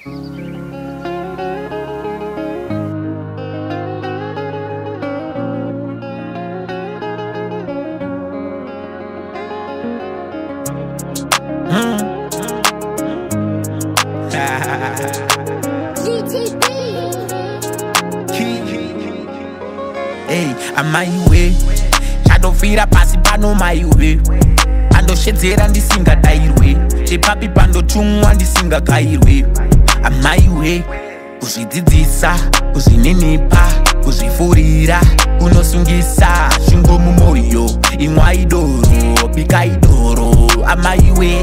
Hey, I'm my way. Chadofira pasi pano my way. Andoshedzera ndisingadairwe. Chepapi pandotumwa ndisingakairwe. I'm my way. Kuzvidzidzisa, kuzvininipa, kuzvifurira, kunosungisa shingo mumoyo. Imwa idoro, bika idoro. I'm my way.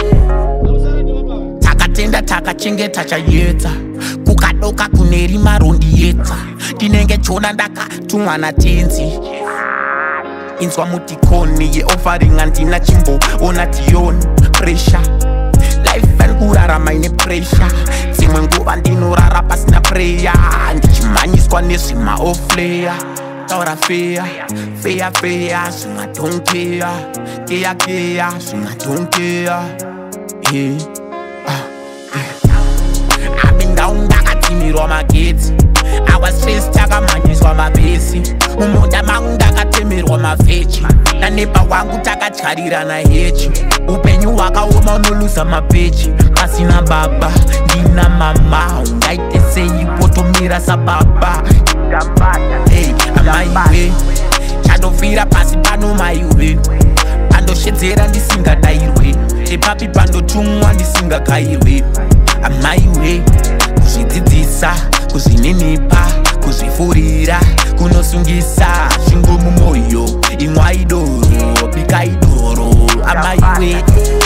Takatenda takachengeta chayedza. Kukadoka kunerima rondi yedza. Tinenge chona ndakatumwa natenzi. Inzwa mutikoni ye offering andina chimbo ona tioni pressure. Life and kurarama ine pressure. Dzimwe nguva ndinorara pasina prayer. Ndichimanyiswa nezvima ofleya. Taura fair, fair, fair. Zvima don't care, care, care. Zvima don't care. I've been down ndakatimirwa magetsi. I was stressed takamanyiswa mabhesi. Mumunda mangu ndakatemerwa mafechi. Nanepa wangu takatyarira nahechi. Upenyu hwakaoma unoluza mapechi. Pasina baba, ndina mama. Ungaite sei potomira sababa. Hey, amaiwe. Chadofira pasi pano maiwe. Pandoshedzera ndisingadairwe. Chepapi pandotumwa ndisingakairwe. Amaiwe. Kuzvidzidzisa, kuzvininipa, kuzvifurira, kunosungisa shingo mumoyo. Imwa idoro, bika idoro. Amaiwe.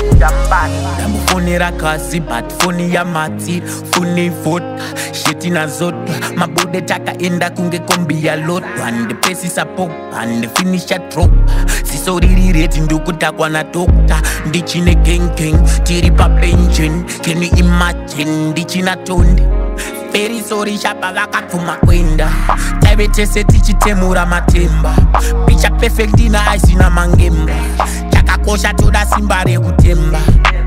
Ndamufonera kazi but foni ya mati. Foni vodka, sheti na zodwa. Mabude takaenda kunge kombi ya lotwa. Ndepesi sapopa, ndefinisha tropa. Sisoriri reti ndukutakwa na dokta. Ndichine gang gang, tiri pa engine. Can you imagine, ndichina tonde. Very sorry shapa vakatuma kwenda. Tavetese tichitemura matemba. Picha perfect ina aisina mangemba. Chakakosha toda simba rekutemba.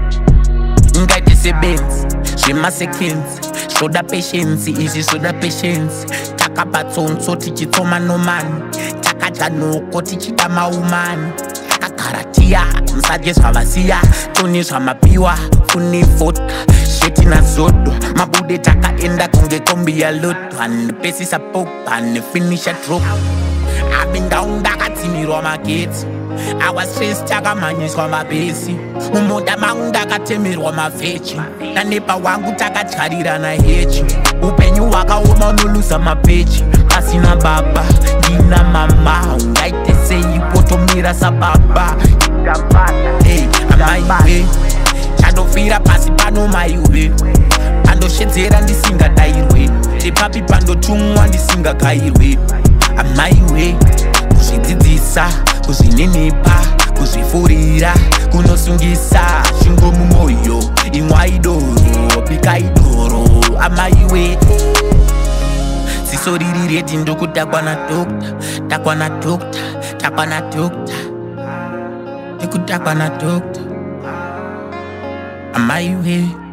Ngaite sebenzi, zvema seconds. Shoda patience, izvi shoda patience. Takabatsonso tichitsoma nomani. Takadya noko tichida maumani. Takagaratia, musadye zvavasiya. Toni zvamapiwa, funi vodka. Sheti na zodwa, mabude takaenda kunge kombi ya lotwa. Ndepesisa popa, nefinisha drop. I've been down ndakatimirwa magetsi. I was stressed takamanyiswa mabhesi. Mumunda mangu ndakatemerwa mafechi. Nanepa wangu takatyarira nahechi. Upenyu hwakaoma unoluza mapechi. Pasina baba, ndina mama. Ungaite sei potomira sababa. Hey, amaiwe. Chadofira pasi pano maiwe. Pandoshedzera ndisingadairwe. Chepapi pandotumwa ndisingakairwe. Amaiwe. Kuzvidzidzisa, kuzvininipa, kuzvifurira, kunosungisa shingo mumoyo. Imwa idoro, bika idoro. Amaiwe. Sisoriri redi ndokutakwa na dokta. Takwa na dokta, takwa na dokta. Ndikutakwa na dokta. Amaiwe.